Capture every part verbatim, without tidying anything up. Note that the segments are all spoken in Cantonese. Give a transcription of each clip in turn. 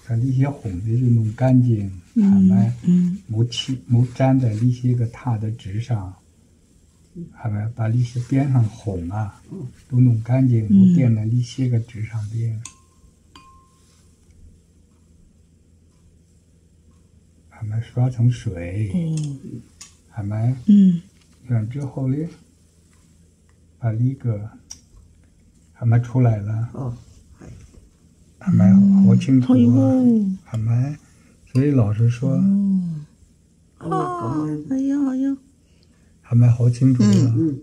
把呢些红的就弄干净，係咪？嗯，冇黐冇粘在呢些個塔的紙上，係咪？把呢些邊上紅啊，都弄乾淨，都墊在呢些個紙上邊。係咪刷成水？係咪？嗯。然之後呢，把呢個係咪出來了？哦，係。係咪好清楚啊？係咪？所以老師說， 哦，係啊係啊。 係咪好清楚啊？嗯。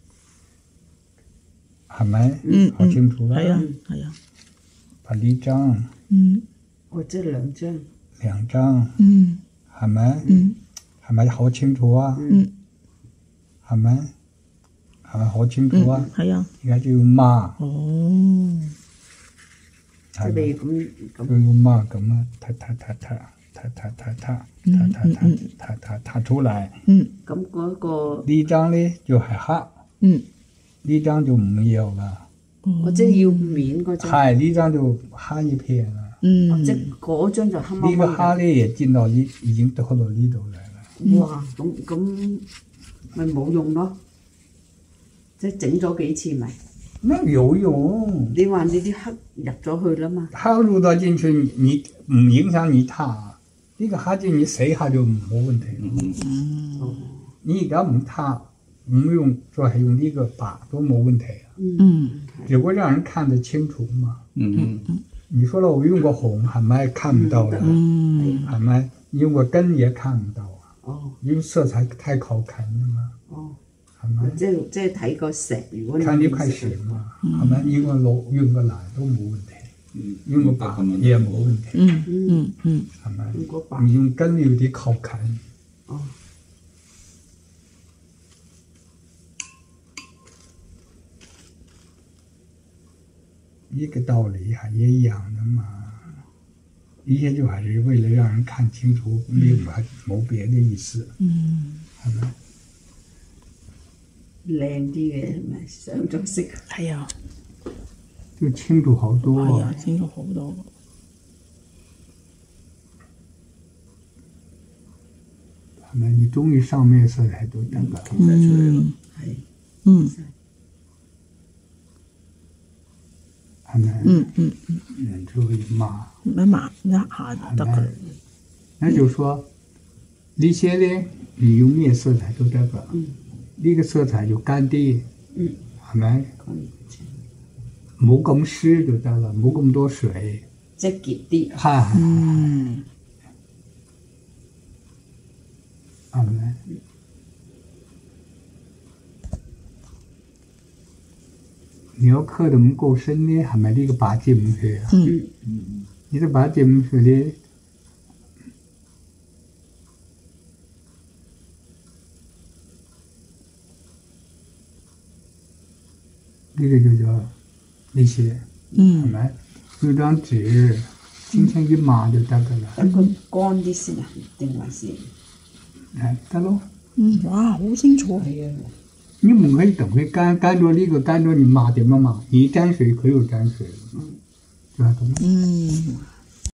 係咪？嗯。好清楚啦。 係啊係啊。 把呢張。 嗯。我這兩張。 兩張。 嗯。 係咪？嗯。係咪好清楚啊？嗯。係咪？係咪好清楚啊？ 係啊。 而家就要抹。 哦。 即係咁咁。 就要抹咁啊，踏踏踏踏踏踏踏踏踏踏踏踏踏出嚟。 嗯。 咁嗰個呢張咧就係黑。 嗯。 呢張就唔要啦。 我即係要面嗰張。 係呢張就黑一片啦。 嗯。 即係嗰張就黑掹掹。 呢個黑咧也進到呢，已經到到呢度嚟啦。 哇！咁咁咪冇用咯。即係整咗幾次咪？ 那有用。 你話你啲黑入咗去啦嘛？ 黑入到進去，你唔影響你塔。呢個黑字你洗下就冇問題。 嗯。 你而家唔塔，唔用，就係用呢個把都冇問題啊。 嗯。 只不過讓人看得清楚嘛。 嗯嗯。 你說了，我用過紅，係咪看唔到啦？ 嗯。 係咪？用過根也看唔到啊。 哦。 因為色彩太好看啦嘛。 哦。 係咪？ 即係即係睇個石，如果你看呢塊石嘛，係咪？用個爐用個藍都冇問題，用個白也冇問題。 嗯嗯嗯。 係咪？你用根有啲好看。 哦。 一個道理係一樣的嘛，一些就還是為了讓人看清楚，冇冇別的意思。 嗯。 係咪？ 靚啲嘅係咪上咗色？ 係啊。 就清楚好多。 係啊，清楚好多。 係咪？你終於上面色彩都得㗎。 嗯。 係。 嗯。 係咪？ 嗯嗯嗯。 然之後一抹。 一抹一下就得㗎。 那就說呢些呢，你用咩色彩都得㗎。嗯。呢個色彩就乾啲。 嗯。 係咪？冇咁濕就得啦，冇咁多水。 即係結啲。 係。 嗯。 係咪？你要刻得唔夠深呢，係咪呢個把進唔去啊？ 嗯嗯。你都把進唔去咧，呢個就叫呢些，係咪？用張紙輕輕一抹就得㗎啦。 等佢乾啲先啊，定還是？ 係得咯。 嗯，哇，好清楚。 係啊。 你唔可以等佢乾，乾咗呢個乾咗，你抹點樣抹？你沾水佢又沾水，嗯，就係咁。 嗯。